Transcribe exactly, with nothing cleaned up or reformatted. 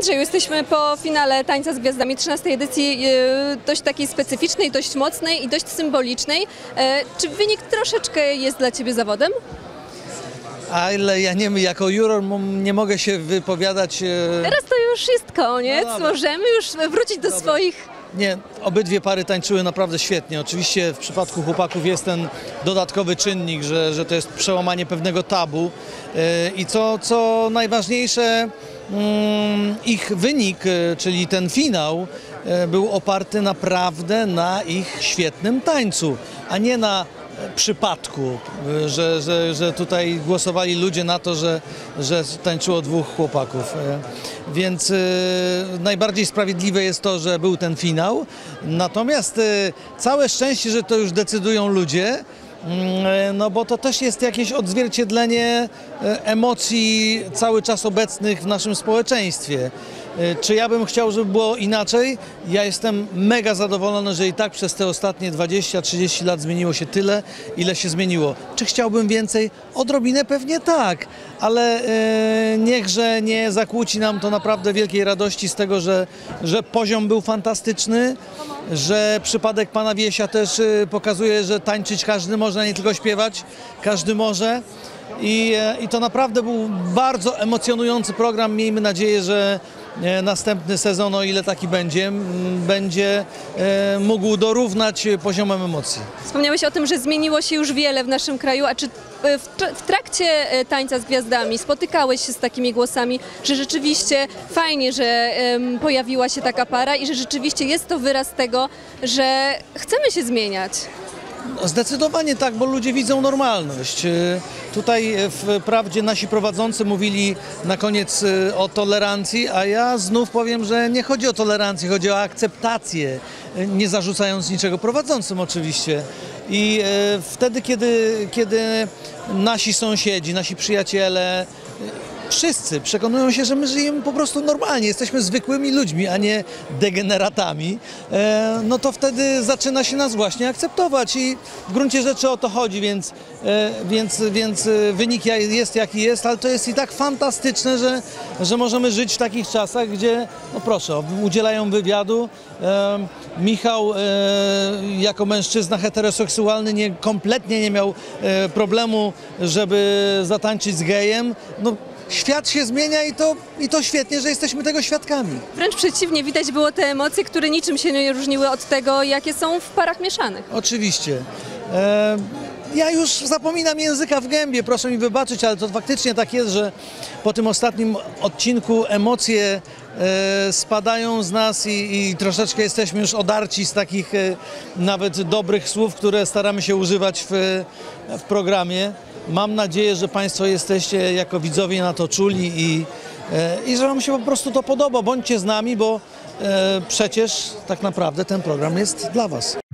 Andrzeju, jesteśmy po finale Tańca z Gwiazdami, trzynastej edycji, dość takiej specyficznej, dość mocnej i dość symbolicznej. Czy wynik troszeczkę jest dla Ciebie zawodem? Ale ja nie, jako juror nie mogę się wypowiadać. Teraz to już jest koniec, no możemy już wrócić do dobra. swoich... Nie, obydwie pary tańczyły naprawdę świetnie. Oczywiście w przypadku chłopaków jest ten dodatkowy czynnik, że, że to jest przełamanie pewnego tabu. I co, co najważniejsze, ich wynik, czyli ten finał, był oparty naprawdę na ich świetnym tańcu, a nie na przypadku, że, że, że tutaj głosowali ludzie na to, że, że tańczyło dwóch chłopaków. Więc y, najbardziej sprawiedliwe jest to, że był ten finał. Natomiast y, całe szczęście, że to już decydują ludzie, y, no bo to też jest jakieś odzwierciedlenie y, emocji cały czas obecnych w naszym społeczeństwie. Czy ja bym chciał, żeby było inaczej? Ja jestem mega zadowolony, że i tak przez te ostatnie dwadzieścia trzydzieści lat zmieniło się tyle, ile się zmieniło. Czy chciałbym więcej? Odrobinę pewnie tak, ale yy, niechże nie zakłóci nam to naprawdę wielkiej radości z tego, że, że poziom był fantastyczny, że przypadek pana Wiesia też yy, pokazuje, że tańczyć każdy może, nie tylko śpiewać, każdy może. I, I to naprawdę był bardzo emocjonujący program. Miejmy nadzieję, że następny sezon, o ile taki będzie, będzie mógł dorównać poziomem emocji. Wspomniałeś o tym, że zmieniło się już wiele w naszym kraju, a czy w trakcie Tańca z Gwiazdami spotykałeś się z takimi głosami, że rzeczywiście fajnie, że pojawiła się taka para i że rzeczywiście jest to wyraz tego, że chcemy się zmieniać? Zdecydowanie tak, bo ludzie widzą normalność. Tutaj wprawdzie nasi prowadzący mówili na koniec o tolerancji, a ja znów powiem, że nie chodzi o tolerancję, chodzi o akceptację, nie zarzucając niczego prowadzącym oczywiście. I wtedy, kiedy, kiedy nasi sąsiedzi, nasi przyjaciele, wszyscy przekonują się, że my żyjemy po prostu normalnie, jesteśmy zwykłymi ludźmi, a nie degeneratami, no to wtedy zaczyna się nas właśnie akceptować i w gruncie rzeczy o to chodzi, więc, więc, więc wynik jest jaki jest, ale to jest i tak fantastyczne, że, że możemy żyć w takich czasach, gdzie, no proszę, udzielają wywiadu. Michał jako mężczyzna heteroseksualny nie, kompletnie nie miał problemu, żeby zatańczyć z gejem. No, świat się zmienia i to, i to świetnie, że jesteśmy tego świadkami. Wręcz przeciwnie, widać było te emocje, które niczym się nie różniły od tego, jakie są w parach mieszanych. Oczywiście. E, ja już zapominam języka w gębie, proszę mi wybaczyć, ale to faktycznie tak jest, że po tym ostatnim odcinku emocje e, spadają z nas i, i troszeczkę jesteśmy już odarci z takich e, nawet dobrych słów, które staramy się używać w, w programie. Mam nadzieję, że Państwo jesteście jako widzowie na to czuli i, i że Wam się po prostu to podoba. Bądźcie z nami, bo e, przecież tak naprawdę ten program jest dla Was.